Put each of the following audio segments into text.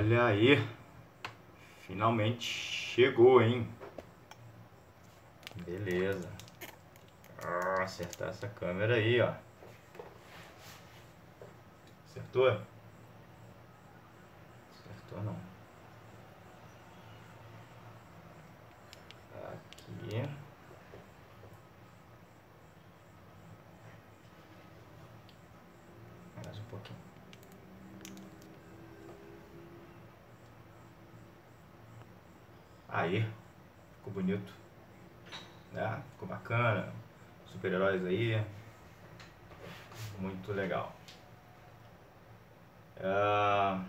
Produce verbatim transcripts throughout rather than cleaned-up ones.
Olha aí, finalmente chegou, hein? Beleza. Ah, acertar essa câmera aí, ó. Acertou? Acertou não. Aqui. Mais um pouquinho. Aí, ficou bonito, né? Ficou bacana. Super-heróis aí, muito legal. Ah,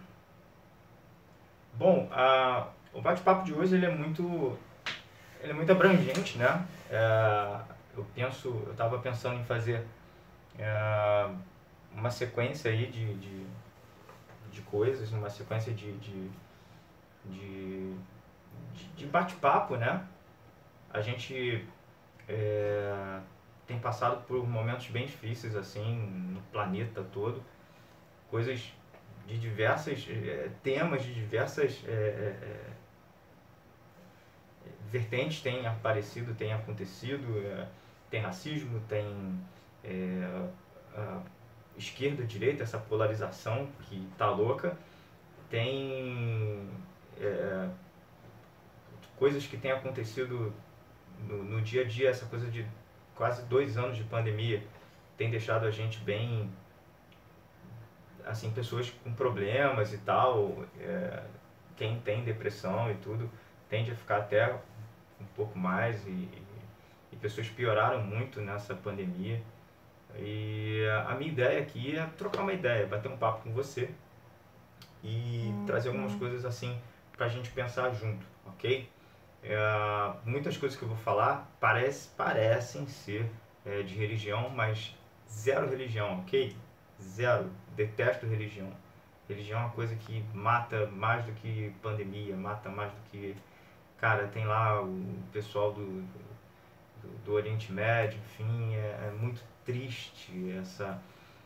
bom, ah, o bate-papo de hoje ele é muito, ele é muito abrangente, né? É, eu penso, eu estava pensando em fazer é, uma sequência aí de, de, de coisas, uma sequência de, de, de, de bate-papo, né? A gente é, tem passado por momentos bem difíceis assim no planeta todo, coisas de diversas é, temas de diversas é, é, vertentes têm aparecido, têm acontecido, é, tem racismo, tem é, a esquerda, direita, essa polarização que tá louca, tem é, coisas que têm acontecido no, no dia a dia, essa coisa de quase dois anos de pandemia tem deixado a gente bem, assim, pessoas com problemas e tal, é, quem tem depressão e tudo, tende a ficar até um pouco mais e, e pessoas pioraram muito nessa pandemia. E a minha ideia aqui é trocar uma ideia, bater um papo com você e trazer algumas coisas assim pra gente pensar junto, ok? É, muitas coisas que eu vou falar parece, parecem ser é, de religião, mas zero religião, ok? Zero. Detesto religião. Religião é uma coisa que mata mais do que pandemia, mata mais do que... Cara, tem lá o pessoal do, do, do Oriente Médio, enfim, é, é muito triste essa,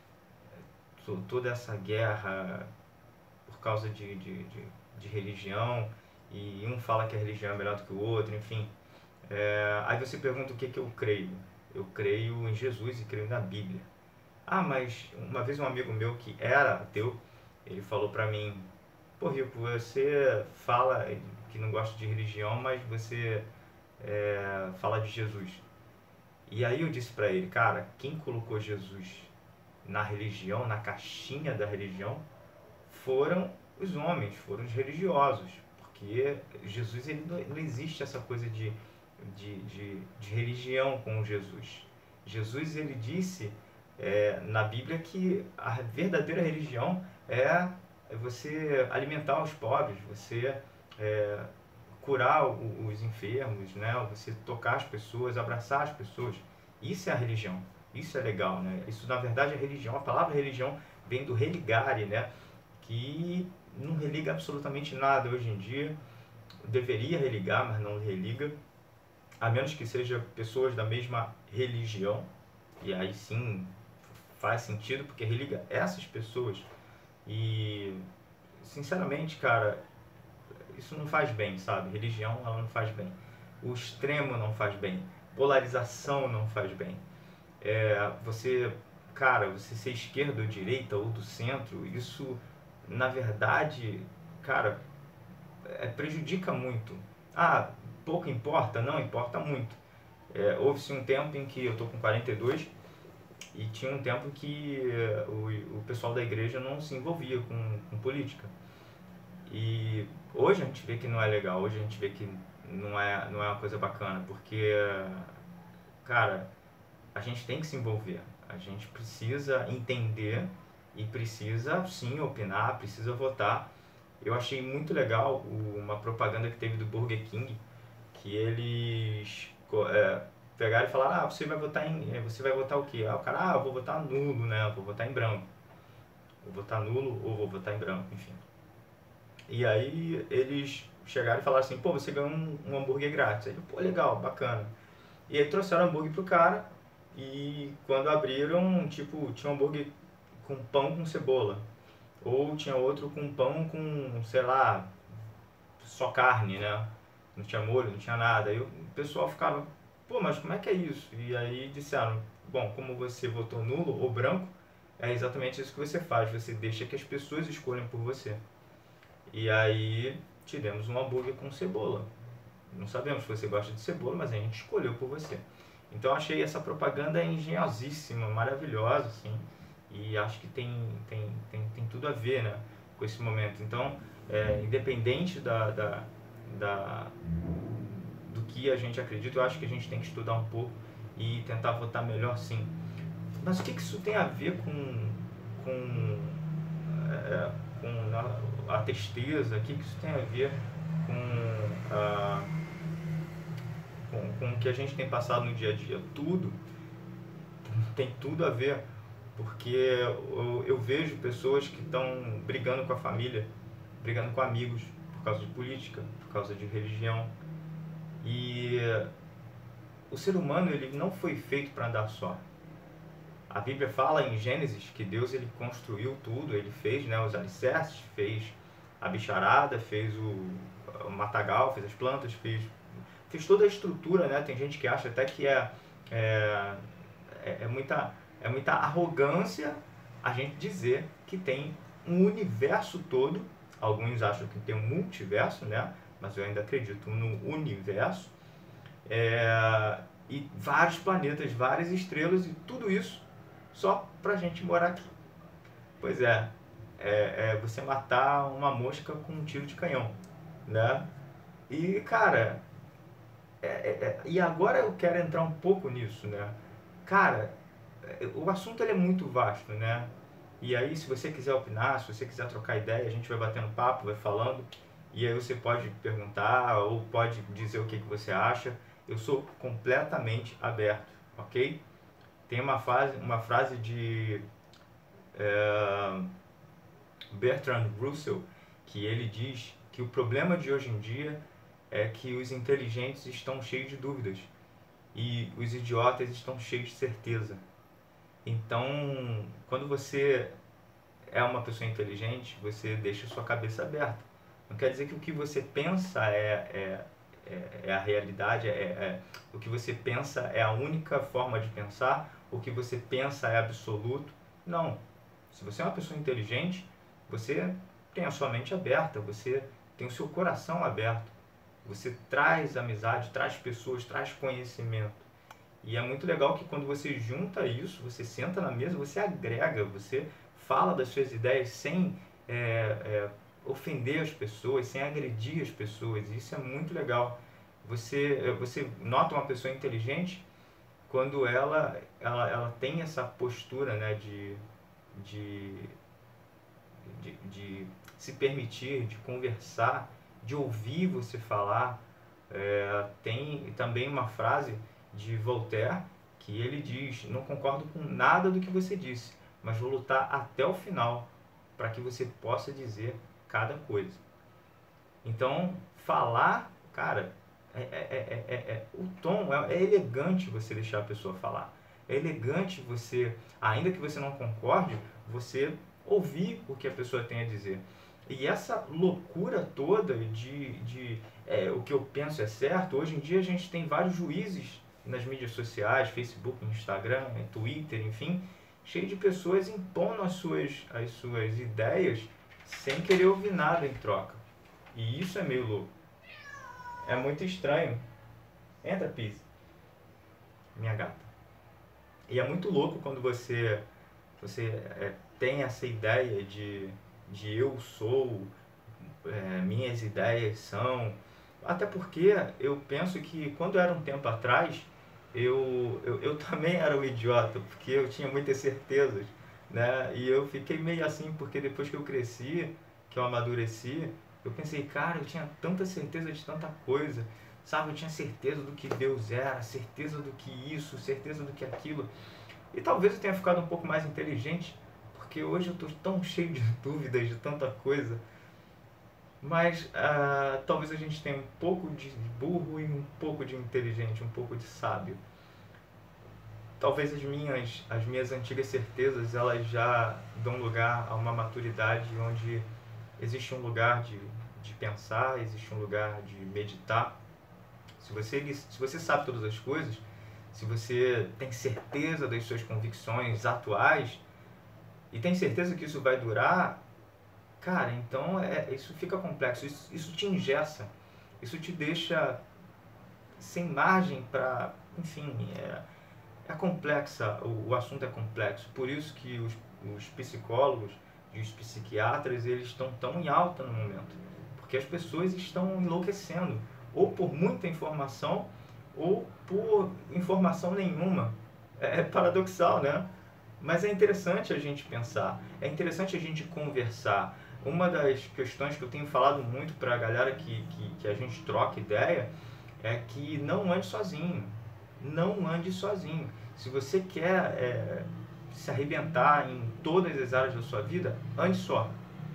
toda essa guerra por causa de, de, de, de religião, e um fala que a religião é melhor do que o outro, enfim. É, aí você pergunta o que, que eu creio. Eu creio em Jesus e creio na Bíblia. Ah, mas uma vez um amigo meu que era ateu, ele falou pra mim: pô, Rico, você fala que não gosta de religião, mas você é, fala de Jesus. E aí eu disse pra ele: cara, quem colocou Jesus na religião, na caixinha da religião, foram os homens, foram os religiosos. Porque Jesus, ele não, não existe essa coisa de, de, de, de religião com Jesus. Jesus, ele disse é, na Bíblia que a verdadeira religião é você alimentar os pobres, você é, curar os enfermos, né? Você tocar as pessoas, abraçar as pessoas. Isso é a religião. Isso é legal, né? Isso, na verdade, é religião. A palavra religião vem do religare, né? Que não religa absolutamente nada hoje em dia. Deveria religar, mas não religa. A menos que sejam pessoas da mesma religião. E aí sim faz sentido, porque religa essas pessoas. E, sinceramente, cara, isso não faz bem, sabe? Religião, ela não faz bem. O extremo não faz bem. Polarização não faz bem. É, você, cara, você ser esquerda ou direita ou do centro, isso, na verdade, cara, é, prejudica muito. Ah, pouco importa? Não, importa muito. É, houve-se um tempo em que eu tô com quarenta e dois e tinha um tempo que é, o, o pessoal da igreja não se envolvia com, com política. E hoje a gente vê que não é legal, hoje a gente vê que não é, não é uma coisa bacana, porque, cara, a gente tem que se envolver, a gente precisa entender e precisa sim opinar, precisa votar. Eu achei muito legal uma propaganda que teve do Burger King, que eles é, pegaram e falaram: ah, você vai votar em, você vai votar o quê? Ah, o cara, ah, eu vou votar nulo, né? Eu vou votar em branco. Vou votar nulo ou vou votar em branco, enfim. E aí eles chegaram e falaram assim: pô, você ganhou um, um hambúrguer grátis. Aí, pô, legal, bacana. E aí trouxeram hambúrguer pro cara, e quando abriram, tipo, tinha um hambúrguer com pão com cebola. Ou tinha outro com pão com, sei lá, só carne, né? Não tinha molho, não tinha nada. Aí o pessoal ficava, pô, mas como é que é isso? E aí disseram, bom, como você votou nulo ou branco, é exatamente isso que você faz. Você deixa que as pessoas escolham por você. E aí tivemos um hambúrguer com cebola. Não sabemos se você gosta de cebola, mas a gente escolheu por você. Então eu achei essa propaganda engenhosíssima, maravilhosa, assim. E acho que tem, tem, tem, tem tudo a ver, né, com esse momento. Então, é, independente da, da, da, do que a gente acredita, eu acho que a gente tem que estudar um pouco e tentar votar melhor, sim. Mas o que, que isso tem a ver com, com, é, com a, a tristeza? O que, que isso tem a ver com, a, com, com o que a gente tem passado no dia a dia? Tudo tem tudo a ver, porque eu, eu vejo pessoas que estão brigando com a família, brigando com amigos por causa de política, por causa de religião. E o ser humano, ele não foi feito para andar só. A Bíblia fala em Gênesis que Deus, ele construiu tudo, ele fez, né, os alicerces, fez a bicharada, fez o, o matagal, fez as plantas, fez, fez toda a estrutura, né? Tem gente que acha até que é, é, é, é muita, é muita arrogância a gente dizer que tem um universo todo. Alguns acham que tem um multiverso, né? Mas eu ainda acredito no universo. É, e vários planetas, várias estrelas e tudo isso só pra gente morar aqui. Pois é, é, é você matar uma mosca com um tiro de canhão, né? E, cara, é, é, e agora eu quero entrar um pouco nisso, né? Cara, o assunto ele é muito vasto, né? E aí, se você quiser opinar, se você quiser trocar ideia, a gente vai batendo papo, vai falando. E aí você pode perguntar ou pode dizer o que, que você acha. Eu sou completamente aberto, ok? Tem uma, fase, uma frase de é, Bertrand Russell, que ele diz que o problema de hoje em dia é que os inteligentes estão cheios de dúvidas e os idiotas estão cheios de certeza. Então, quando você é uma pessoa inteligente, você deixa sua cabeça aberta. Não quer dizer que o que você pensa é, é, é, é a realidade, é, é, o que você pensa é a única forma de pensar, o que você pensa é absoluto. Não. Se você é uma pessoa inteligente, você tem a sua mente aberta, você tem o seu coração aberto, você traz amizade, traz pessoas, traz conhecimento. E é muito legal que quando você junta isso, você senta na mesa, você agrega, você fala das suas ideias sem é, é, ofender as pessoas, sem agredir as pessoas. Isso é muito legal. Você, você nota uma pessoa inteligente quando ela, ela, ela tem essa postura, né, de, de, de, de se permitir, de conversar, de ouvir você falar. É, tem também uma frase de Voltaire que ele diz: não concordo com nada do que você disse, mas vou lutar até o final para que você possa dizer cada coisa. Então, falar, cara, é, é, é, é, o tom é, é elegante você deixar a pessoa falar. É elegante você, ainda que você não concorde, você ouvir o que a pessoa tem a dizer. E essa loucura toda de, de é, o que eu penso é certo, hoje em dia a gente tem vários juízes nas mídias sociais, Facebook, Instagram, Twitter, enfim, cheio de pessoas impondo as suas, as suas ideias sem querer ouvir nada em troca. E isso é meio louco. É muito estranho. Entra, Pise. Minha gata. E é muito louco quando você, você é, tem essa ideia de, de eu sou, é, minhas ideias são. Até porque eu penso que quando era um tempo atrás, eu, eu, eu também era um idiota, porque eu tinha muitas certezas, né? E eu fiquei meio assim, porque depois que eu cresci, que eu amadureci, eu pensei, cara, eu tinha tanta certeza de tanta coisa, sabe? Eu tinha certeza do que Deus era, certeza do que isso, certeza do que aquilo. E talvez eu tenha ficado um pouco mais inteligente, porque hoje eu estou tão cheio de dúvidas de tanta coisa. Mas uh, talvez a gente tenha um pouco de burro e um pouco de inteligente, um pouco de sábio. talvez as minhas, as minhas antigas certezas, elas já dão lugar a uma maturidade onde existe um lugar de, de pensar, existe um lugar de meditar. Se você, se você sabe todas as coisas, se você tem certeza das suas convicções atuais e tem certeza que isso vai durar, cara, então é, isso fica complexo, isso, isso te engessa, isso te deixa sem margem para, enfim, é, é complexa, o, o assunto é complexo, por isso que os, os psicólogos e os psiquiatras, eles estão tão em alta no momento, porque as pessoas estão enlouquecendo, ou por muita informação, ou por informação nenhuma. É paradoxal, né? Mas é interessante a gente pensar, é interessante a gente conversar. Uma das questões que eu tenho falado muito para a galera que, que, que a gente troca ideia é que não ande sozinho. Não ande sozinho. Se você quer é, se arrebentar em todas as áreas da sua vida, ande só.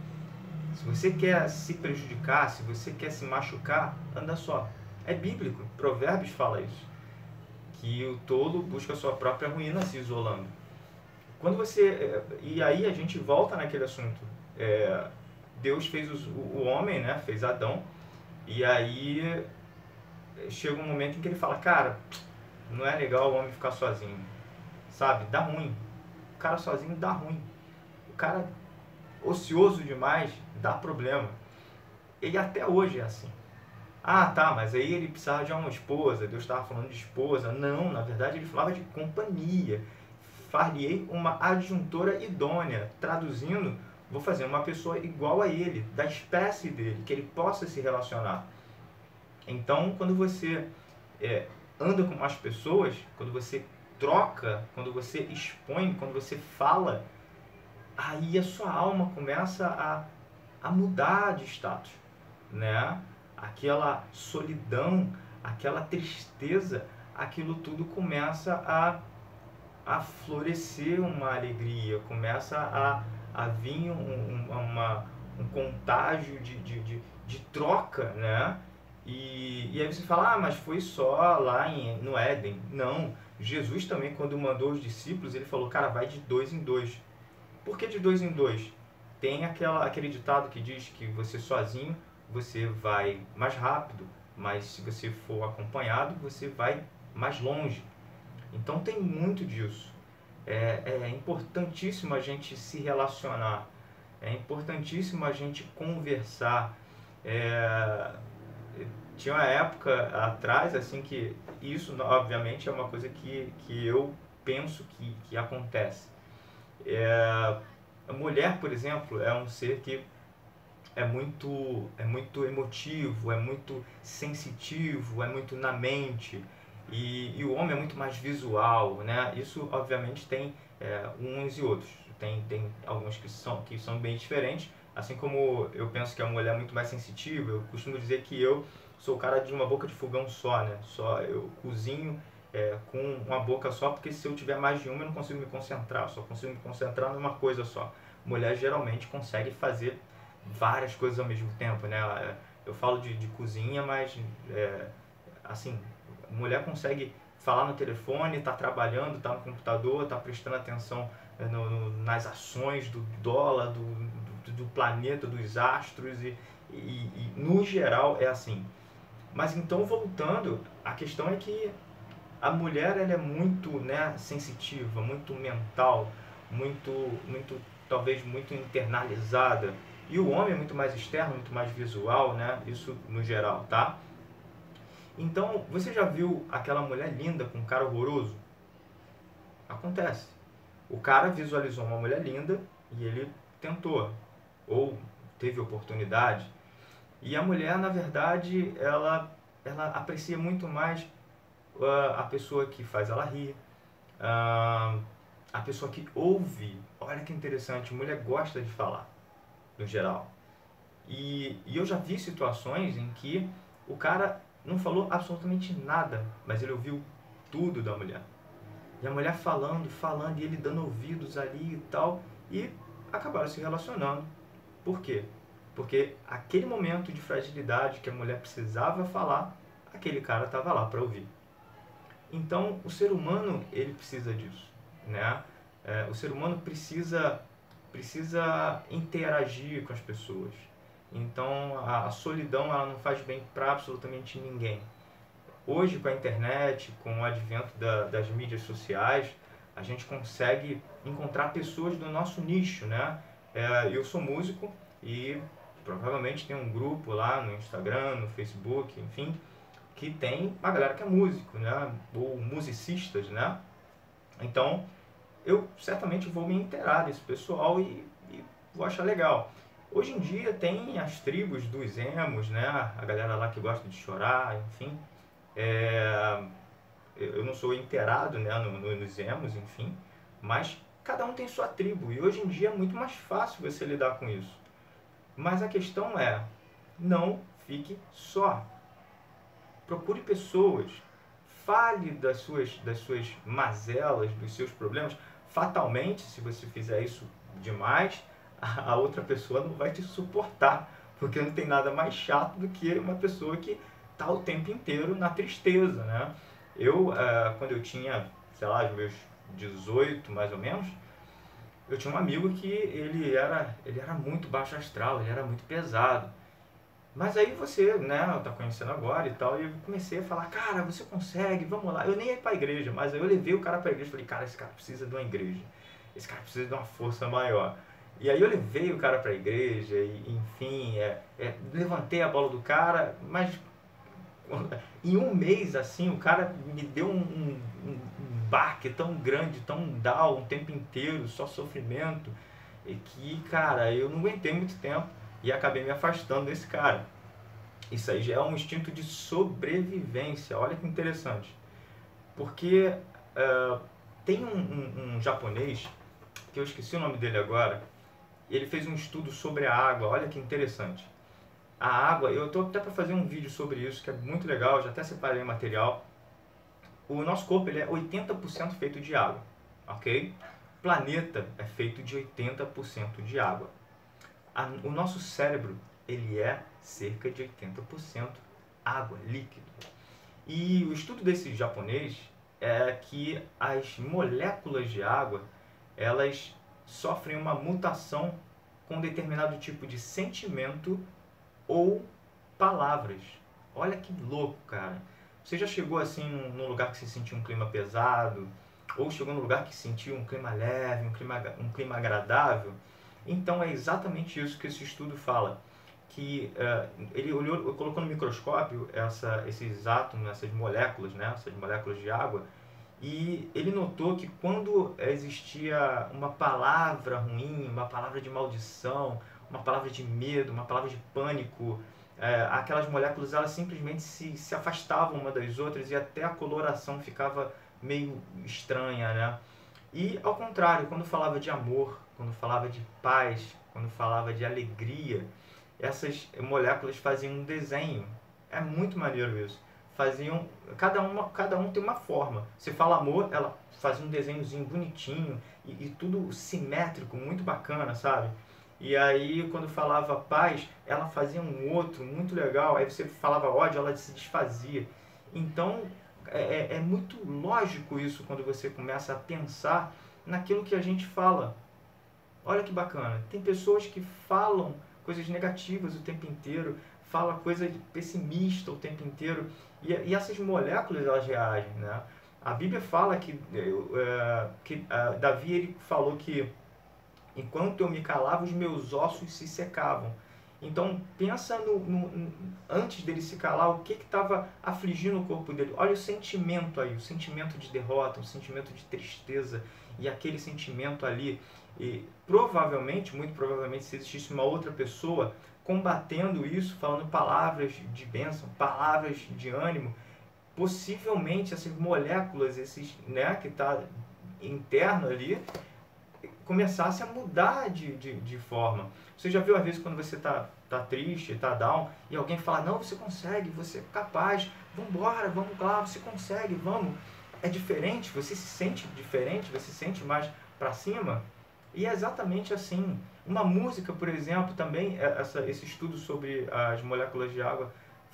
Se você quer se prejudicar, se você quer se machucar, anda só. É bíblico, Provérbios fala isso. Que o tolo busca a sua própria ruína se isolando. Quando você... E aí a gente volta naquele assunto. É, Deus fez os, o homem, né? Fez Adão. E aí chega um momento em que ele fala, cara, não é legal o homem ficar sozinho. Sabe? Dá ruim. O cara sozinho dá ruim. O cara ocioso demais dá problema. E até hoje é assim. Ah, tá, mas aí ele precisava de uma esposa, Deus estava falando de esposa. Não, na verdade ele falava de companhia. Far-lhe uma adjuntora idônea. Traduzindo, vou fazer uma pessoa igual a ele, da espécie dele, que ele possa se relacionar. Então, quando você é, anda com as pessoas, quando você troca, quando você expõe, quando você fala, aí a sua alma começa a, a mudar de status, né? Aquela solidão, aquela tristeza, aquilo tudo começa a, a florescer uma alegria, começa a, a vir um, um, uma, um contágio de, de, de, de troca, né? E, e aí você fala, ah, mas foi só lá em, no Éden. Não, Jesus também, quando mandou os discípulos, ele falou, cara, vai de dois em dois. Por que de dois em dois? Tem aquela, aquele ditado que diz que você sozinho, você vai mais rápido, mas se você for acompanhado, você vai mais longe. Então tem muito disso. É, é importantíssimo a gente se relacionar, é importantíssimo a gente conversar. É, tinha uma época atrás, assim, que isso, obviamente, é uma coisa que, que eu penso que, que acontece. É, a mulher, por exemplo, é um ser que é muito, é muito emotivo, é muito sensitivo, é muito na mente, e, e o homem é muito mais visual, né? Isso, obviamente, tem é, uns e outros. Tem, tem alguns que são, que são bem diferentes, assim como eu penso que a mulher é muito mais sensitiva. Eu costumo dizer que eu sou o cara de uma boca de fogão só, né? Só eu cozinho é, com uma boca só, porque se eu tiver mais de uma eu não consigo me concentrar, eu só consigo me concentrar numa coisa só. Mulher geralmente consegue fazer várias coisas ao mesmo tempo, né? Eu falo de, de cozinha, mas é, assim, a mulher consegue falar no telefone, tá trabalhando, tá no computador, tá prestando atenção no, no, nas ações do dólar, do, do, do planeta, dos astros, e, e, e no geral é assim. Mas então, voltando, a questão é que a mulher, ela é muito, né, sensitiva, muito mental, muito, muito, talvez muito internalizada. E o homem é muito mais externo, muito mais visual, né? Isso no geral, tá? Então, você já viu aquela mulher linda com um cara horroroso? Acontece. O cara visualizou uma mulher linda e ele tentou, ou teve oportunidade. E a mulher, na verdade, ela, ela aprecia muito mais uh, a pessoa que faz ela rir, uh, a pessoa que ouve. Olha que interessante, a mulher gosta de falar, no geral. E, e eu já vi situações em que o cara não falou absolutamente nada, mas ele ouviu tudo da mulher. E a mulher falando, falando, e ele dando ouvidos ali e tal, e acabaram se relacionando. Por quê? Porque aquele momento de fragilidade que a mulher precisava falar, aquele cara estava lá para ouvir. Então, o ser humano, ele precisa disso, né? É, o ser humano precisa, precisa interagir com as pessoas. Então, a, a solidão, ela não faz bem para absolutamente ninguém. Hoje, com a internet, com o advento da, das mídias sociais, a gente consegue encontrar pessoas do nosso nicho, né? É, eu sou músico e provavelmente tem um grupo lá no Instagram, no Facebook, enfim, que tem uma galera que é músico, né? Ou musicistas, né? Então, eu certamente vou me inteirar desse pessoal e, e vou achar legal. Hoje em dia tem as tribos dos emos, né? A galera lá que gosta de chorar, enfim. É, eu não sou inteirado, né, no, no, nos emos, enfim, mas cada um tem sua tribo e hoje em dia é muito mais fácil você lidar com isso. Mas a questão é, não fique só. Procure pessoas, fale das suas, das suas mazelas, dos seus problemas. Fatalmente, se você fizer isso demais, a outra pessoa não vai te suportar, porque não tem nada mais chato do que uma pessoa que está o tempo inteiro na tristeza, né? Eu, uh, quando eu tinha, sei lá, os meus dezoito, mais ou menos, eu tinha um amigo que ele era, ele era muito baixo astral, ele era muito pesado. Mas aí você, né, tá conhecendo agora e tal, e eu comecei a falar, cara, você consegue, vamos lá. Eu nem ia pra igreja, mas aí eu levei o cara pra igreja e falei, cara, esse cara precisa de uma igreja. Esse cara precisa de uma força maior. E aí eu levei o cara pra igreja, e, enfim, é, é, levantei a bola do cara, mas em um mês, assim, o cara me deu um, um, um baque tão grande, tão down, o tempo inteiro, só sofrimento, e que, cara, eu não aguentei muito tempo e acabei me afastando desse cara. Isso aí já é um instinto de sobrevivência, olha que interessante. Porque uh, tem um, um, um japonês, que eu esqueci o nome dele agora, ele fez um estudo sobre a água, olha que interessante. A água, eu estou até para fazer um vídeo sobre isso, que é muito legal, já até separei o material. O nosso corpo ele é oitenta por cento feito de água, ok? O planeta é feito de oitenta por cento de água. A, o nosso cérebro, ele é cerca de oitenta por cento água, líquido. E o estudo desse japonês é que as moléculas de água, elas sofrem uma mutação com determinado tipo de sentimento ou palavras. Olha que louco, cara. Você já chegou assim num lugar que você sentiu um clima pesado? Ou chegou num lugar que sentiu um clima leve, um clima, um clima agradável? Então é exatamente isso que esse estudo fala. Que uh, ele olhou, colocou no microscópio essa, esses átomos, essas moléculas, né? Essas moléculas de água. E ele notou que quando existia uma palavra ruim, uma palavra de maldição, uma palavra de medo, uma palavra de pânico, é, aquelas moléculas elas simplesmente se, se afastavam uma das outras e até a coloração ficava meio estranha, né? E ao contrário, quando falava de amor, quando falava de paz, quando falava de alegria, essas moléculas faziam um desenho. É muito maneiro isso. Faziam, cada, uma, cada um tem uma forma. Você fala amor, ela fazia um desenhozinho bonitinho e, e tudo simétrico, muito bacana, sabe? E aí, quando falava paz, ela fazia um outro muito legal. Aí você falava ódio, ela se desfazia. Então, é, é muito lógico isso quando você começa a pensar naquilo que a gente fala. Olha que bacana. Tem pessoas que falam coisas negativas o tempo inteiro, falam coisa pessimista o tempo inteiro. E, e essas moléculas, elas reagem, né? A Bíblia fala que, uh, que uh, Davi ele falou que enquanto eu me calava, os meus ossos se secavam. Então, pensa no, no, antes dele se calar, o que estava afligindo o corpo dele. Olha o sentimento aí, o sentimento de derrota, o sentimento de tristeza e aquele sentimento ali. E provavelmente, muito provavelmente, se existisse uma outra pessoa combatendo isso, falando palavras de bênção, palavras de ânimo, possivelmente essas moléculas, esses, né, que está interno ali, começasse a mudar de, de, de forma. Você já viu às vezes quando você está tá triste, está down, e alguém fala, não, você consegue, você é capaz, vambora, vamos lá, você consegue, vamos. É diferente, você se sente diferente, você se sente mais para cima. E é exatamente assim. Uma música, por exemplo, também, essa, esse estudo sobre as moléculas de água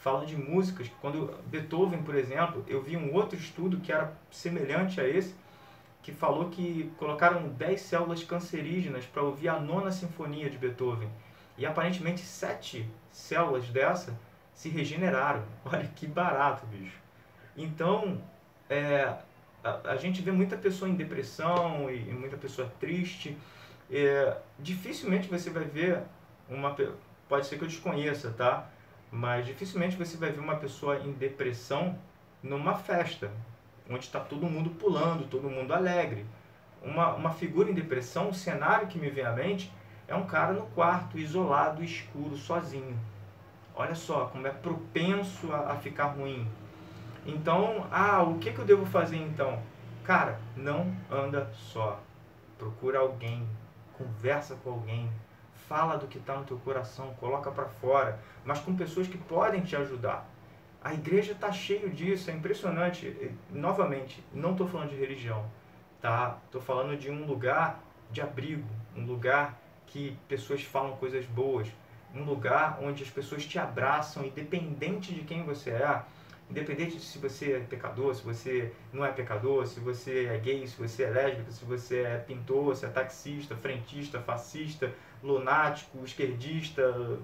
fala de músicas. Quando Beethoven, por exemplo, eu vi um outro estudo que era semelhante a esse, que falou que colocaram dez células cancerígenas para ouvir a nona sinfonia de Beethoven. E aparentemente sete células dessa se regeneraram. Olha que barato, bicho. Então, é, a, a gente vê muita pessoa em depressão e, e muita pessoa triste. É, dificilmente você vai ver uma... Pode ser que eu desconheça, tá? Mas dificilmente você vai ver uma pessoa em depressão numa festa, onde está todo mundo pulando, todo mundo alegre. Uma, uma figura em depressão, um cenário que me vem à mente, é um cara no quarto, isolado, escuro, sozinho. Olha só como é propenso a, a ficar ruim. Então, ah, o que, que eu devo fazer então? Cara, não anda só. Procura alguém, conversa com alguém, fala do que está no teu coração, coloca para fora, mas com pessoas que podem te ajudar. A igreja está cheio disso, é impressionante. Novamente, não estou falando de religião, tá? Estou falando de um lugar de abrigo, um lugar que pessoas falam coisas boas, um lugar onde as pessoas te abraçam, independente de quem você é, independente de se você é pecador, se você não é pecador, se você é gay, se você é lésbico, se você é pintor, se é taxista, frentista, fascista, lunático, esquerdista,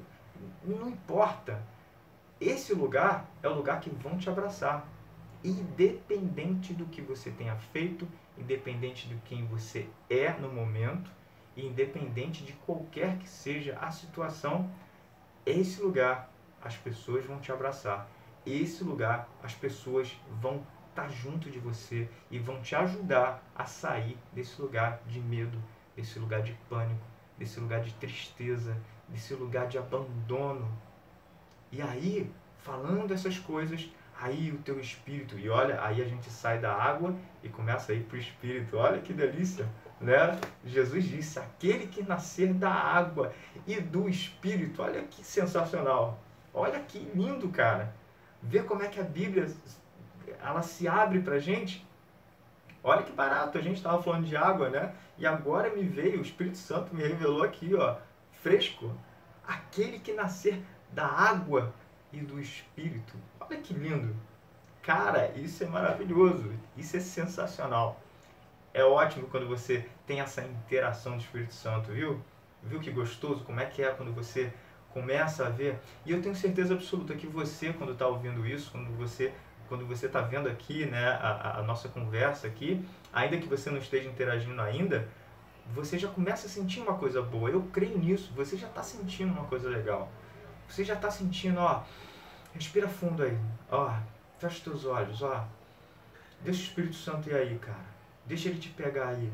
não importa. Esse lugar é o lugar que vão te abraçar, independente do que você tenha feito, independente de quem você é no momento, e independente de qualquer que seja a situação. Esse lugar as pessoas vão te abraçar, esse lugar as pessoas vão estar junto de você e vão te ajudar a sair desse lugar de medo, desse lugar de pânico, desse lugar de tristeza, desse lugar de abandono. E aí, falando essas coisas, aí o teu espírito, e olha, aí a gente sai da água e começa a ir para o espírito. Olha que delícia, né? Jesus disse, aquele que nascer da água e do espírito. Olha que sensacional. Olha que lindo, cara. Vê como é que a Bíblia, ela se abre pra gente. Olha que barato, a gente estava falando de água, né? E agora me veio, o Espírito Santo me revelou aqui, ó, fresco. Aquele que nascer da água e do Espírito. Olha que lindo. Cara, isso é maravilhoso. Isso é sensacional. É ótimo quando você tem essa interação do Espírito Santo, viu? Viu que gostoso? Como é que é quando você começa a ver? E eu tenho certeza absoluta que você, quando está ouvindo isso, quando você quando você está vendo aqui, né, a, a nossa conversa aqui, ainda que você não esteja interagindo ainda, você já começa a sentir uma coisa boa. Eu creio nisso. Você já está sentindo uma coisa legal. Você já está sentindo, ó, respira fundo aí, ó, fecha os teus olhos, ó, deixa o Espírito Santo ir aí, cara, deixa ele te pegar aí,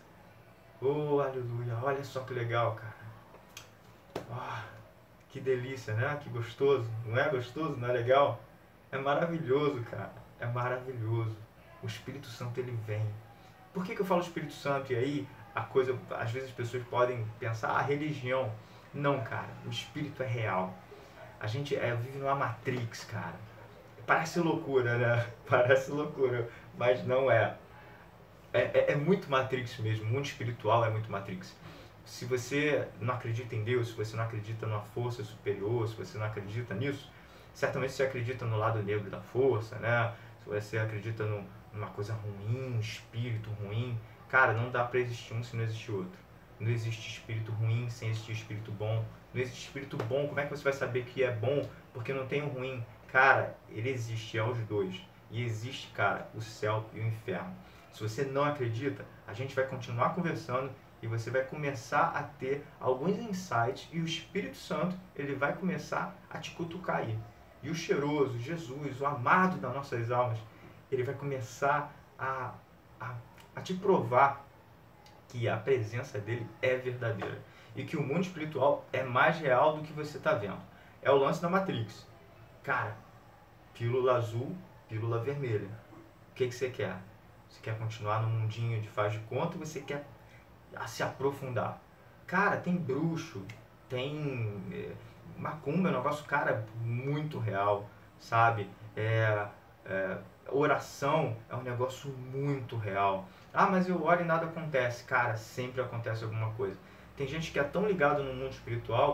oh, aleluia, olha só que legal, cara, ó, que delícia, né, que gostoso, não é gostoso, não é legal? É maravilhoso, cara, é maravilhoso, o Espírito Santo ele vem. Por que que eu falo Espírito Santo? E aí, a coisa, às vezes as pessoas podem pensar, ah, religião. Não, cara, o Espírito é real. A gente é, vive numa Matrix, cara. Parece loucura, né? Parece loucura, mas não é. É, é, é muito Matrix mesmo, o mundo espiritual é muito Matrix. Se você não acredita em Deus, se você não acredita numa força superior, se você não acredita nisso, certamente você acredita no lado negro da força, né? Se você acredita no, numa coisa ruim, um espírito ruim, cara, não dá pra existir um se não existir outro. Não existe espírito ruim sem existir espírito bom. Não existe espírito bom. Como é que você vai saber que é bom porque não tem o ruim? Cara, ele existe, é os dois. E existe, cara, o céu e o inferno. Se você não acredita, a gente vai continuar conversando e você vai começar a ter alguns insights e o Espírito Santo, ele vai começar a te cutucar aí. E o cheiroso, Jesus, o amado das nossas almas, ele vai começar a, a, a te provar que a presença dele é verdadeira e que o mundo espiritual é mais real do que você está vendo. É o lance da Matrix. Cara, pílula azul, pílula vermelha. O que, que você quer? Você quer continuar no mundinho de faz de conta ou você quer se aprofundar? Cara, tem bruxo, tem é, macumba, é um negócio, cara, muito real, sabe? É, é, oração é um negócio muito real. Ah, mas eu oro e nada acontece. Cara, sempre acontece alguma coisa. Tem gente que é tão ligado no mundo espiritual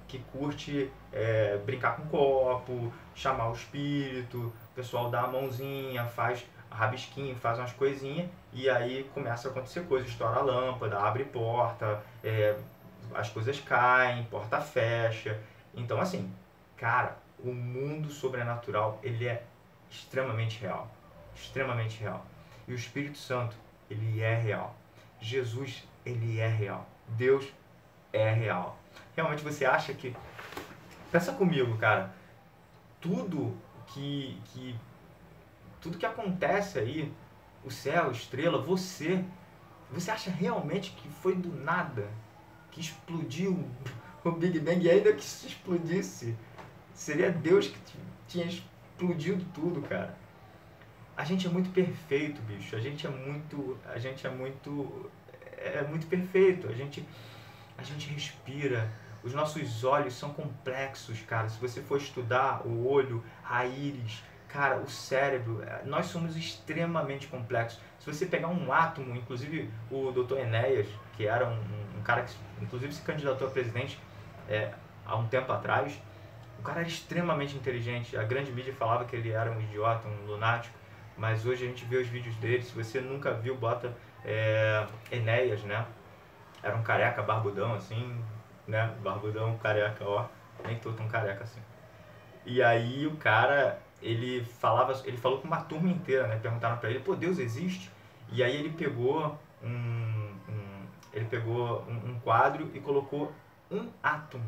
que curte é, brincar com copo, chamar o espírito, o pessoal dá a mãozinha, faz rabisquinho, faz umas coisinhas, e aí começa a acontecer coisas, estoura a lâmpada, abre porta, é, as coisas caem, porta fecha. Então, assim, cara, o mundo sobrenatural, ele é extremamente real, extremamente real. E o Espírito Santo, ele é real. Jesus, ele é real. Deus é real. Realmente você acha que... Pensa comigo, cara. Tudo que, que, tudo que acontece aí, o céu, estrela, você... Você acha realmente que foi do nada? Que explodiu o Big Bang? E ainda que se explodisse, seria Deus que tinha explodido tudo, cara. A gente é muito perfeito, bicho. A gente é muito... A gente é muito... É muito perfeito. A gente... A gente respira, os nossos olhos são complexos, cara. Se você for estudar o olho, a íris, cara, o cérebro, nós somos extremamente complexos. Se você pegar um átomo, inclusive o doutor Enéas, que era um, um cara que inclusive se candidatou a presidente é, há um tempo atrás, o cara era extremamente inteligente. A grande mídia falava que ele era um idiota, um lunático, mas hoje a gente vê os vídeos dele. Se você nunca viu, bota é, Enéas, né? Era um careca, barbudão, assim, né? Barbudão, careca, ó. Nem tô tão careca assim. E aí o cara, ele falava, ele falou com uma turma inteira, né? Perguntaram pra ele, pô, Deus existe? E aí ele pegou um, um ele pegou um, um quadro e colocou um átomo.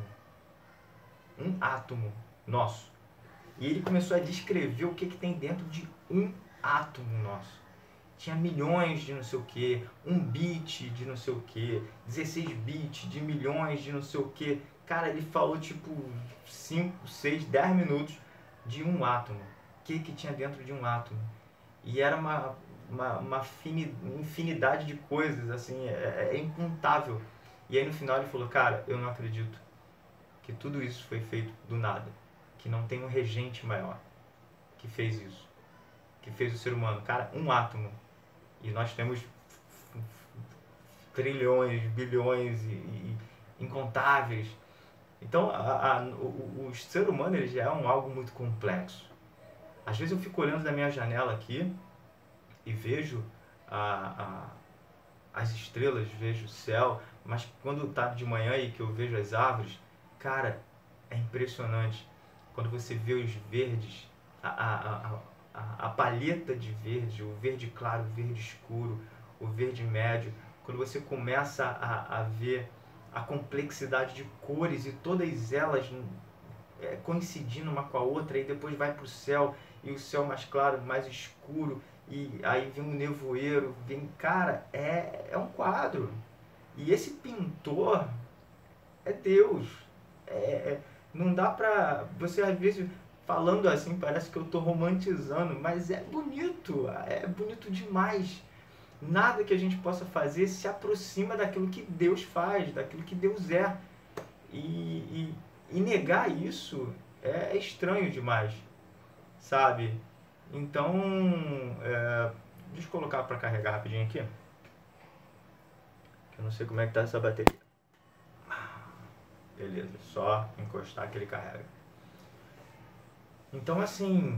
Um átomo nosso. E ele começou a descrever o que, que tem dentro de um átomo nosso. Tinha milhões de não sei o que, um bit de não sei o que, dezesseis bits de milhões de não sei o que. Cara, ele falou tipo cinco, seis, dez minutos de um átomo. O que, que tinha dentro de um átomo? E era uma, uma, uma infinidade de coisas, assim, é, é incontável. E aí no final ele falou, cara, eu não acredito que tudo isso foi feito do nada. Que não tem um regente maior que fez isso. Que fez o ser humano. Cara, um átomo. E nós temos trilhões, bilhões e, e incontáveis. Então, a, a, o, o ser humano ele já é um algo muito complexo. Às vezes eu fico olhando da minha janela aqui e vejo a, a, as estrelas, vejo o céu, mas quando está de manhã e que eu vejo as árvores, cara, é impressionante. Quando você vê os verdes, a, a, a, a, a palheta de verde, o verde claro, o verde escuro, o verde médio, quando você começa a, a ver a complexidade de cores e todas elas é, coincidindo uma com a outra, e depois vai para o céu, e o céu mais claro, mais escuro, e aí vem um nevoeiro, vem, cara, é, é um quadro. E esse pintor é Deus. É, é, não dá pra... Você às vezes... Falando assim, parece que eu estou romantizando, mas é bonito, é bonito demais. Nada que a gente possa fazer se aproxima daquilo que Deus faz, daquilo que Deus é. E, e, e negar isso é estranho demais, sabe? Então, é, deixa eu colocar para carregar rapidinho aqui. Eu não sei como é que tá essa bateria. Beleza, só encostar que ele carrega. Então, assim,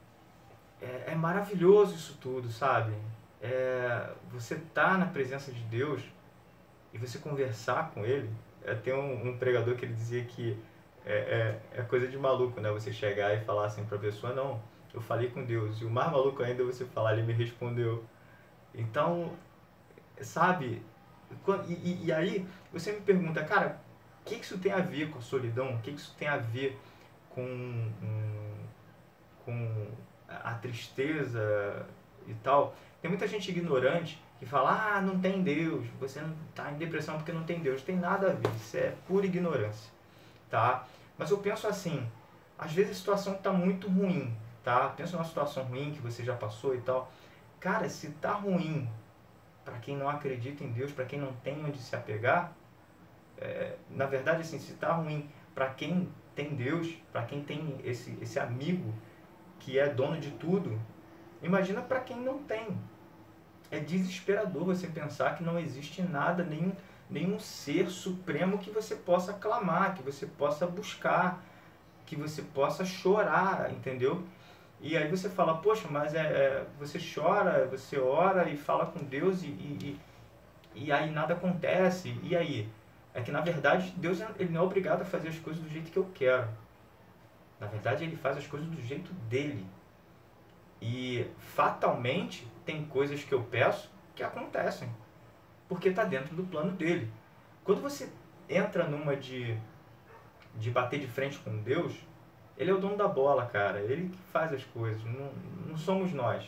é, é maravilhoso isso tudo, sabe? É, você tá na presença de Deus e você conversar com Ele. É, tem um, um pregador que ele dizia que é, é, é coisa de maluco, né? Você chegar e falar assim pra pessoa, não, eu falei com Deus. E o mais maluco ainda é você falar, Ele me respondeu. Então, sabe? E, e, e aí você me pergunta, cara, o que isso tem a ver com a solidão? O que isso tem a ver com... Um, com a tristeza e tal? Tem muita gente ignorante que fala, ah, não tem Deus, você não está em depressão porque não tem Deus. Tem nada a ver, isso é pura ignorância, tá? Mas eu penso assim, às vezes a situação está muito ruim, tá? Pensa numa situação ruim que você já passou e tal. Cara, se tá ruim para quem não acredita em Deus, para quem não tem onde se apegar, é, na verdade, assim, se tá ruim para quem tem Deus, para quem tem esse, esse amigo que é dono de tudo, imagina para quem não tem. É desesperador você pensar que não existe nada, nenhum, nenhum ser supremo que você possa clamar, que você possa buscar, que você possa chorar, entendeu? E aí você fala, poxa, mas é, é, você chora, você ora e fala com Deus e, e, e aí nada acontece. E aí? É que na verdade Deus ele não é obrigado a fazer as coisas do jeito que eu quero. Na verdade ele faz as coisas do jeito dele. E fatalmente tem coisas que eu peço que acontecem. Porque está dentro do plano dele. Quando você entra numa de, de bater de frente com Deus, ele é o dono da bola, cara. Ele que faz as coisas, não, não somos nós.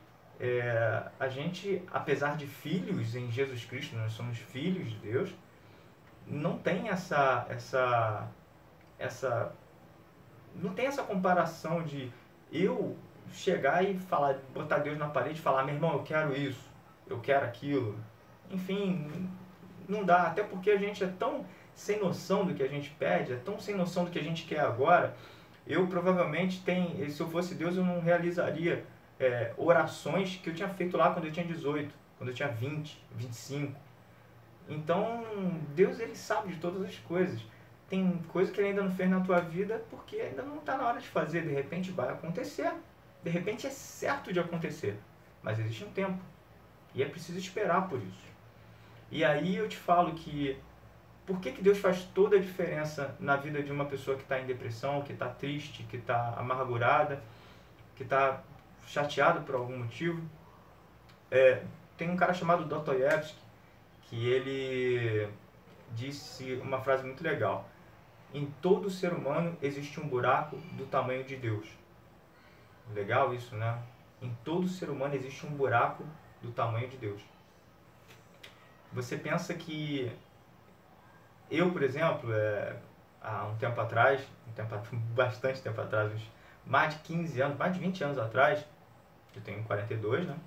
É, a gente, apesar de filhos em Jesus Cristo, nós somos filhos de Deus, não tem essa, essa, essa, não tem essa comparação de eu chegar e falar, botar Deus na parede e falar, meu irmão, eu quero isso, eu quero aquilo. Enfim, não dá, até porque a gente é tão sem noção do que a gente pede, é tão sem noção do que a gente quer agora. Eu provavelmente, tem, se eu fosse Deus, eu não realizaria é, orações que eu tinha feito lá quando eu tinha dezoito, quando eu tinha vinte, vinte e cinco. Então, Deus ele sabe de todas as coisas. Tem coisa que ele ainda não fez na tua vida porque ainda não está na hora de fazer. De repente vai acontecer. De repente é certo de acontecer. Mas existe um tempo. E é preciso esperar por isso. E aí eu te falo que por que, que Deus faz toda a diferença na vida de uma pessoa que está em depressão, que está triste, que está amargurada, que está chateada por algum motivo? É, tem um cara chamado Dostoiévski que ele disse uma frase muito legal. Em todo ser humano existe um buraco do tamanho de Deus. Legal isso, né? Em todo ser humano existe um buraco do tamanho de Deus. Você pensa que eu, por exemplo, é, há um tempo atrás, um tempo, bastante tempo atrás, uns mais de quinze anos, mais de vinte anos atrás, eu tenho quarenta e dois, né?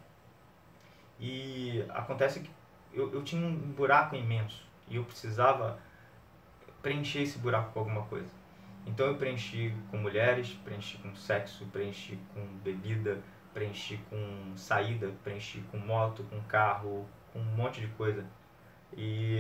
E acontece que eu, eu tinha um buraco imenso e eu precisava preencher esse buraco com alguma coisa. Então eu preenchi com mulheres, preenchi com sexo, preenchi com bebida, preenchi com saída, preenchi com moto, com carro, com um monte de coisa. E,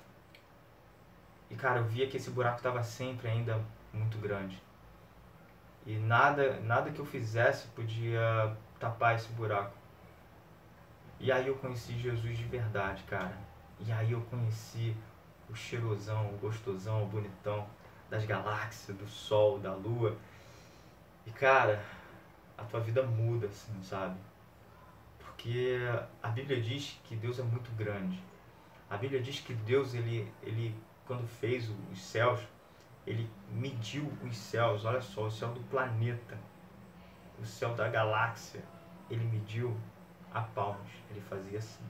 e cara, eu via que esse buraco estava sempre ainda muito grande. E nada, nada que eu fizesse podia tapar esse buraco. E aí eu conheci Jesus de verdade, cara. E aí eu conheci o cheirosão, o gostosão, o bonitão das galáxias, do sol, da lua. E cara, a tua vida muda, assim, sabe? Porque a Bíblia diz que Deus é muito grande. A Bíblia diz que Deus, ele, ele quando fez os céus, ele mediu os céus, olha só, o céu do planeta, o céu da galáxia, ele mediu a palmos, ele fazia assim.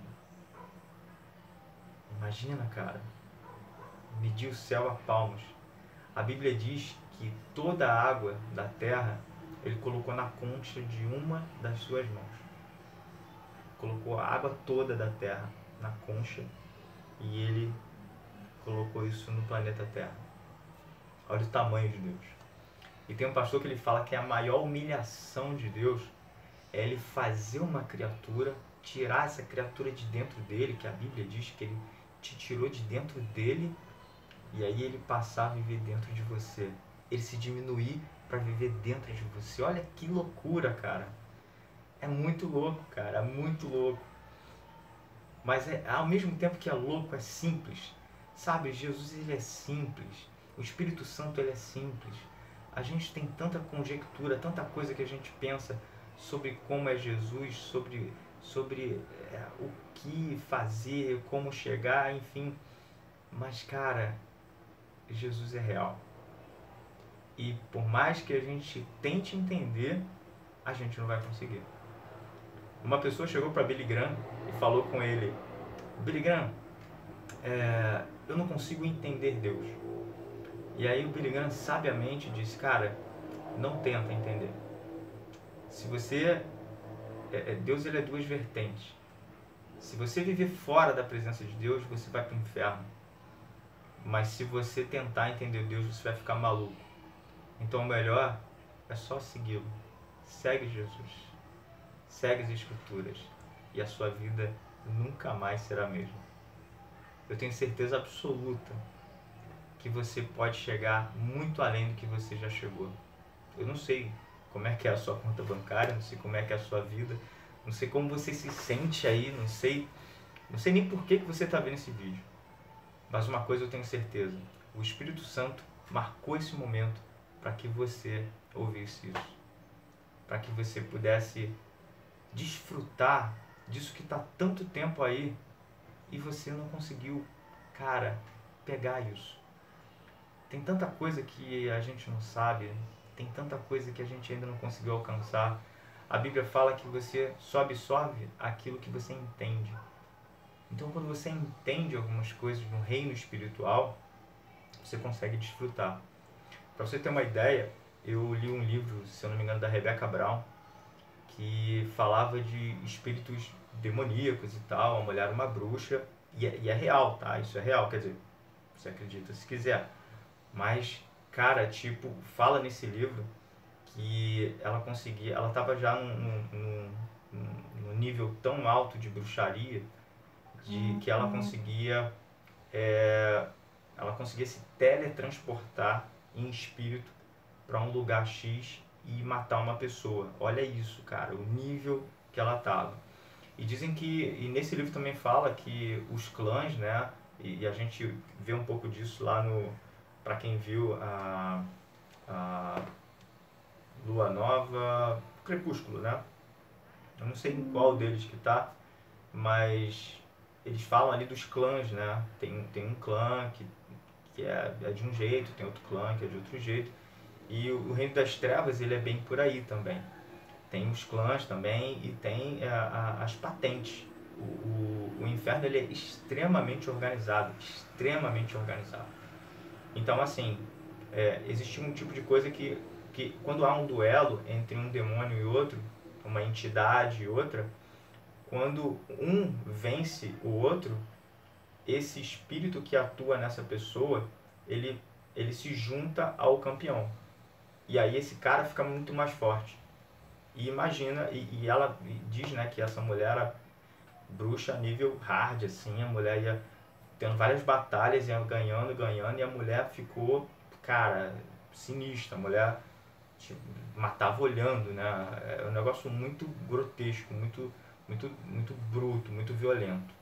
Imagina, cara, medir o céu a palmos. A Bíblia diz que toda a água da terra ele colocou na concha de uma das suas mãos. Colocou a água toda da terra na concha e ele colocou isso no planeta Terra. Olha o tamanho de Deus. E tem um pastor que ele fala que a maior humilhação de Deus é ele fazer uma criatura, tirar essa criatura de dentro dele, que a Bíblia diz que ele te tirou de dentro dele, e aí ele passar a viver dentro de você. Ele se diminuir para viver dentro de você. Olha que loucura, cara. É muito louco, cara. É muito louco. Mas é, ao mesmo tempo que é louco, é simples. Sabe, Jesus ele é simples. O Espírito Santo ele é simples. A gente tem tanta conjectura, tanta coisa que a gente pensa sobre como é Jesus, sobre, sobre é, o que fazer, como chegar, enfim. Mas, cara, Jesus é real. E por mais que a gente tente entender, a gente não vai conseguir. Uma pessoa chegou para Billy Graham e falou com ele: Billy Graham, é, eu não consigo entender Deus. E aí o Billy Graham sabiamente disse: cara, não tenta entender. Se você... É, Deus ele é duas vertentes. Se você viver fora da presença de Deus, você vai para o inferno. Mas se você tentar entender Deus, você vai ficar maluco. Então o melhor é só segui-lo. Segue Jesus. Segue as Escrituras. E a sua vida nunca mais será a mesma. eu tenho certeza absoluta que você pode chegar muito além do que você já chegou. Eu não sei como é que é a sua conta bancária, não sei como é que é a sua vida, não sei como você se sente aí, não sei, não sei nem por que, que você está vendo esse vídeo. Mas uma coisa eu tenho certeza, o Espírito Santo marcou esse momento para que você ouvisse isso, para que você pudesse desfrutar disso que está tanto tempo aí e você não conseguiu, cara, pegar isso. Tem tanta coisa que a gente não sabe, tem tanta coisa que a gente ainda não conseguiu alcançar. A Bíblia fala que você só absorve aquilo que você entende. Então, quando você entende algumas coisas no reino espiritual, você consegue desfrutar. Para você ter uma ideia, eu li um livro, se eu não me engano, da Rebecca Brown, que falava de espíritos demoníacos e tal. A mulher era uma bruxa, e é, e é real, tá? Isso é real, quer dizer, você acredita se quiser. Mas, cara, tipo, fala nesse livro que ela conseguia, ela estava já num, num, num, num nível tão alto de bruxaria, de que ela conseguia, é, ela conseguia se teletransportar em espírito para um lugar X e matar uma pessoa. Olha isso, cara, o nível que ela estava. E dizem que, e nesse livro também fala que os clãs, né, e, e a gente vê um pouco disso lá no, para quem viu a, a Lua Nova, Crepúsculo, né? Eu não sei em qual deles que tá, mas eles falam ali dos clãs, né? Tem, tem um clã que, que é, é de um jeito, tem outro clã que é de outro jeito. E o, o Reino das Trevas, ele é bem por aí também. Tem os clãs também e tem a, a, as patentes. O, o, o inferno, ele é extremamente organizado, extremamente organizado. Então, assim, é, existe um tipo de coisa que, que quando há um duelo entre um demônio e outro, uma entidade e outra, quando um vence o outro, esse espírito que atua nessa pessoa, ele, ele se junta ao campeão. E aí esse cara fica muito mais forte. E imagina, e, e ela diz, né, que essa mulher era bruxa a nível hard, assim, a mulher ia tendo várias batalhas, ia ganhando, ganhando, e a mulher ficou, cara, sinistra. A mulher tipo, matava olhando, né? É um negócio muito grotesco, muito, muito, muito bruto, muito violento.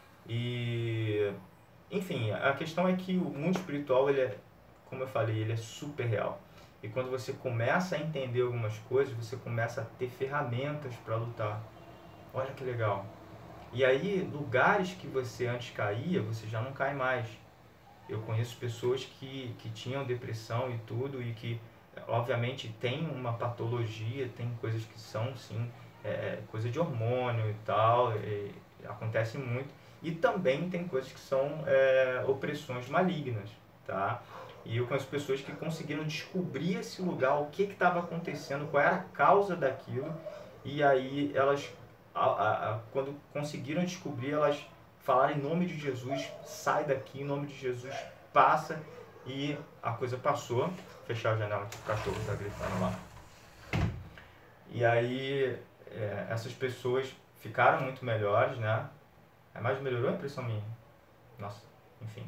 E, enfim, a questão é que o mundo espiritual, ele é, como eu falei, ele é super real. E quando você começa a entender algumas coisas, você começa a ter ferramentas para lutar. Olha que legal. E aí, lugares que você antes caía, você já não cai mais. Eu conheço pessoas que, que tinham depressão e tudo, e que, obviamente, tem uma patologia, tem coisas que são, sim, é, coisa de hormônio e tal, e, acontece muito. E também tem coisas que são é, opressões malignas, tá? E eu conheço pessoas que conseguiram descobrir esse lugar, o que estava acontecendo, qual era a causa daquilo, e aí elas, a, a, a, quando conseguiram descobrir, elas falaram em nome de Jesus, sai daqui, em nome de Jesus, passa, e a coisa passou. Vou fechar a janela que o cachorro está gritando lá. E aí é, essas pessoas ficaram muito melhores, né? A imagem melhorou, a impressão minha? Nossa, enfim.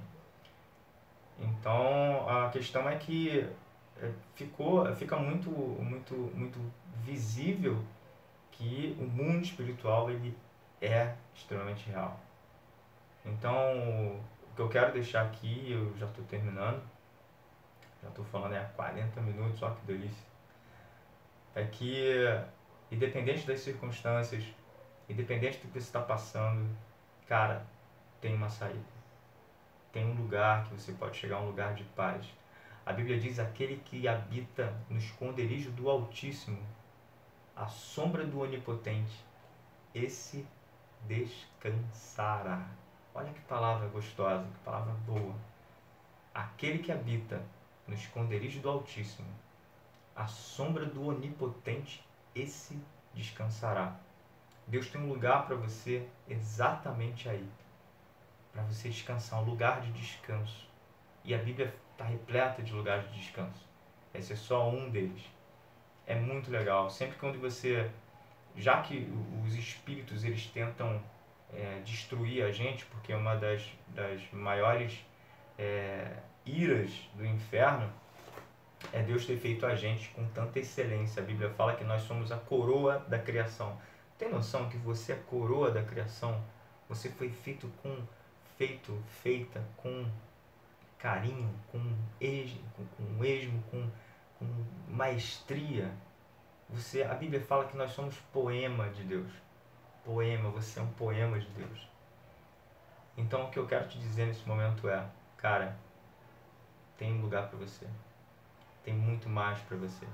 Então a questão é que é, ficou, fica muito, muito, muito visível que o mundo espiritual ele é extremamente real. Então o que eu quero deixar aqui, eu já estou terminando, já estou falando há quarenta minutos, olha que delícia, é que independente das circunstâncias, independente do que você está passando, cara, tem uma saída. Tem um lugar que você pode chegar, um lugar de paz. A Bíblia diz, aquele que habita no esconderijo do Altíssimo, a sombra do Onipotente, esse descansará. Olha que palavra gostosa, que palavra boa. Aquele que habita no esconderijo do Altíssimo, a sombra do Onipotente, esse descansará. Deus tem um lugar para você exatamente aí, para você descansar, um lugar de descanso. E a Bíblia está repleta de lugares de descanso. Esse é só um deles. É muito legal. Sempre quando você, já que os espíritos eles tentam é, destruir a gente, porque uma das, das maiores é, iras do inferno é Deus ter feito a gente com tanta excelência. A Bíblia fala que nós somos a coroa da criação. Tem noção que você é a coroa da criação? Você foi feito com, feito, feita com carinho, com esmo, com, com, esmo, com, com maestria. Você, a Bíblia fala que nós somos poema de Deus. Poema, você é um poema de Deus. Então o que eu quero te dizer nesse momento é, cara, tem um lugar para você. Tem muito mais para você.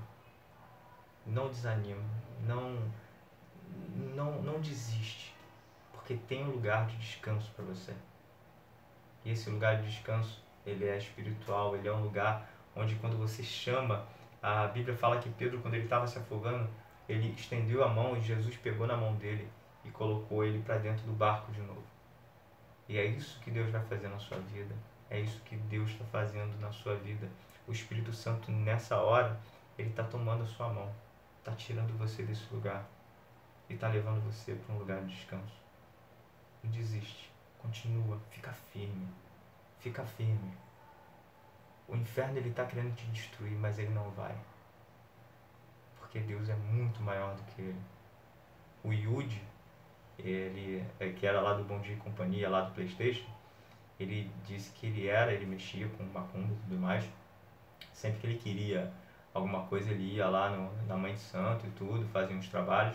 Não desanima, não, não, não desiste, porque tem um lugar de descanso para você. E esse lugar de descanso, ele é espiritual, ele é um lugar onde quando você chama, a Bíblia fala que Pedro, quando ele estava se afogando, ele estendeu a mão e Jesus pegou na mão dele e colocou ele para dentro do barco de novo. E é isso que Deus vai fazer na sua vida. É isso que Deus está fazendo na sua vida. O Espírito Santo, nessa hora, ele está tomando a sua mão, está tirando você desse lugar e está levando você para um lugar de descanso. Não desiste, continua, fica firme, fica firme. O inferno ele está querendo te destruir, mas ele não vai, porque Deus é muito maior do que ele. O Yudi, ele, que era lá do Bom Dia e Companhia, lá do PlayStation, ele disse que ele era, ele mexia com macumba e tudo mais. Sempre que ele queria alguma coisa, ele ia lá no, na Mãe de Santo e tudo, fazia uns trabalhos.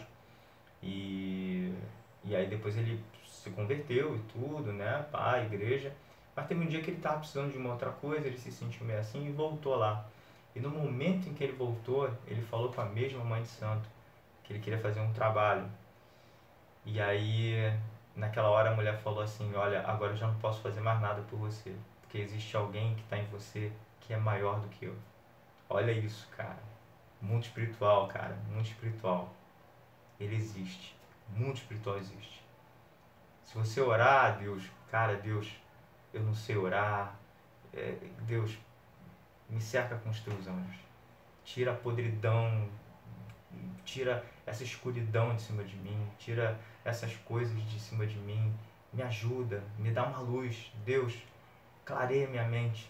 E, e aí depois ele se converteu e tudo, né, pá, igreja. Mas teve um dia que ele estava precisando de uma outra coisa, ele se sentiu meio assim e voltou lá. E no momento em que ele voltou, ele falou com a mesma Mãe de Santo que ele queria fazer um trabalho. E aí, naquela hora a mulher falou assim, olha, agora eu já não posso fazer mais nada por você, porque existe alguém que está em você que é maior do que eu. Olha isso, cara. Mundo espiritual, cara. Mundo espiritual. Ele existe. Mundo espiritual existe. Se você orar a Deus, cara, Deus, eu não sei orar. É, Deus, me cerca com os teus anjos. Tira a podridão. Tira essa escuridão de cima de mim. Tira essas coisas de cima de mim. Me ajuda. Me dá uma luz. Deus, clareia minha mente.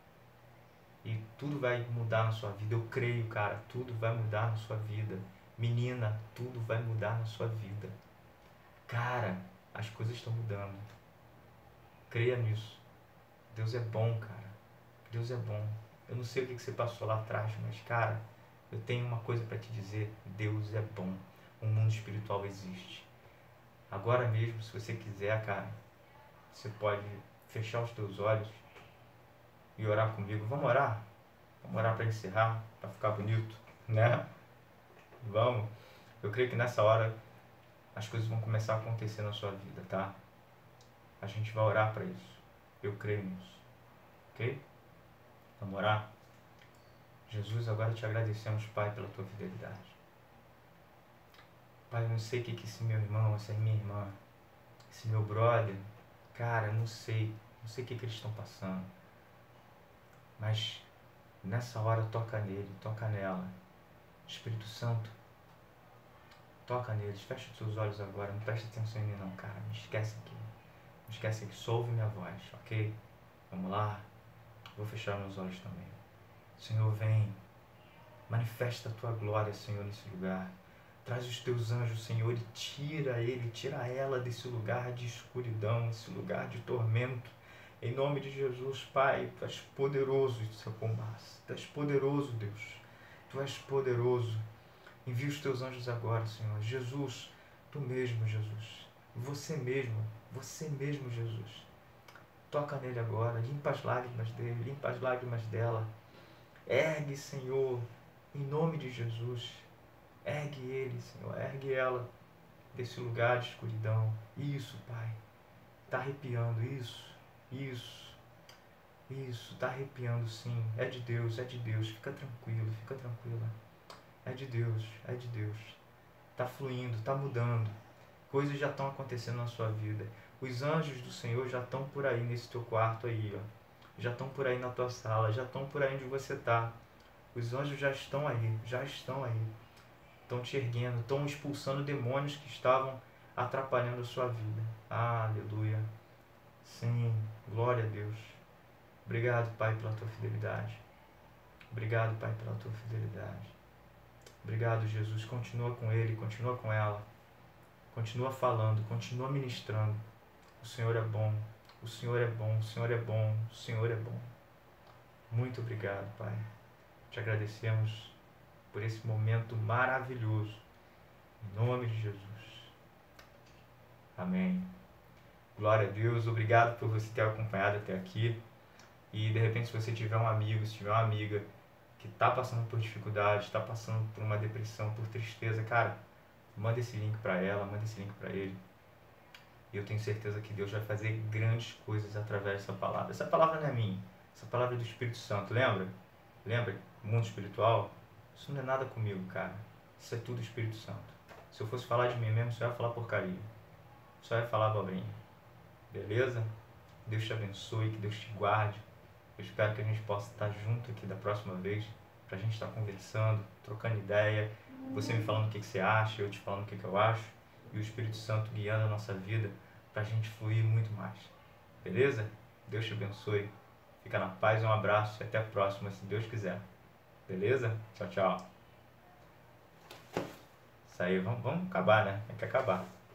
E tudo vai mudar na sua vida. Eu creio, cara, tudo vai mudar na sua vida. Menina, tudo vai mudar na sua vida. Cara, as coisas estão mudando. Creia nisso. Deus é bom, cara. Deus é bom. Eu não sei o que você passou lá atrás, mas, cara, eu tenho uma coisa para te dizer. Deus é bom. O mundo espiritual existe. Agora mesmo, se você quiser, cara, você pode fechar os teus olhos e orar comigo. Vamos orar? Vamos orar para encerrar, para ficar bonito, né? Vamos. Eu creio que nessa hora as coisas vão começar a acontecer na sua vida, tá? A gente vai orar para isso. Eu creio nisso. Ok? Vamos orar? Jesus, agora te agradecemos, Pai, pela tua fidelidade. Pai, eu não sei o que que esse meu irmão, essa minha irmã, esse meu brother, cara, eu não sei. Não sei o que que eles estão passando. Mas nessa hora toca nele, toca nela. Espírito Santo, toca neles, fecha os seus olhos agora, não preste atenção em mim não, cara, me esquece aqui. Não esquece aqui, só ouve minha voz, ok? Vamos lá? Vou fechar meus olhos também. Senhor, vem, manifesta a tua glória, Senhor, nesse lugar. Traz os teus anjos, Senhor, e tira ele, tira ela desse lugar de escuridão, esse lugar de tormento. Em nome de Jesus, Pai, Tu és poderoso em seu combate. Tu és poderoso, Deus. Tu és poderoso. Envia os Teus anjos agora, Senhor. Jesus, Tu mesmo, Jesus. Você mesmo, você mesmo, Jesus. Toca nele agora, limpa as lágrimas dele, limpa as lágrimas dela. Ergue, Senhor, em nome de Jesus. Ergue ele, Senhor, ergue ela desse lugar de escuridão. Isso, Pai. Está arrepiando, isso. Isso, isso, tá arrepiando sim, é de Deus, é de Deus, fica tranquilo, fica tranquila, é de Deus, é de Deus, tá fluindo, tá mudando, coisas já estão acontecendo na sua vida, os anjos do Senhor já estão por aí nesse teu quarto aí, ó, já estão por aí na tua sala, já estão por aí onde você tá, os anjos já estão aí, já estão aí, estão te erguendo, estão expulsando demônios que estavam atrapalhando a sua vida. Aleluia. Sim, glória a Deus. Obrigado, Pai, pela tua fidelidade. Obrigado, Pai, pela tua fidelidade. Obrigado, Jesus. Continua com ele, continua com ela. Continua falando, continua ministrando. O Senhor é bom, o Senhor é bom, o Senhor é bom, o Senhor é bom. Muito obrigado, Pai. Te agradecemos por esse momento maravilhoso. Em nome de Jesus. Amém. Glória a Deus. Obrigado por você ter acompanhado até aqui. E, de repente, se você tiver um amigo, se tiver uma amiga que está passando por dificuldade, está passando por uma depressão, por tristeza, cara, manda esse link para ela, manda esse link para ele. E eu tenho certeza que Deus vai fazer grandes coisas através dessa palavra. Essa palavra não é minha, essa palavra é do Espírito Santo, lembra? Lembra? O mundo espiritual, isso não é nada comigo, cara. Isso é tudo Espírito Santo. Se eu fosse falar de mim mesmo, só ia falar porcaria. Só ia falar abobrinha. Beleza? Deus te abençoe, que Deus te guarde. Eu espero que a gente possa estar junto aqui da próxima vez, pra gente estar conversando, trocando ideia, você me falando o que, que você acha, eu te falando o que, que eu acho, e o Espírito Santo guiando a nossa vida pra gente fluir muito mais. Beleza? Deus te abençoe. Fica na paz, um abraço e até a próxima, se Deus quiser. Beleza? Tchau, tchau. Isso aí, vamos, vamos acabar, né? Tem que acabar.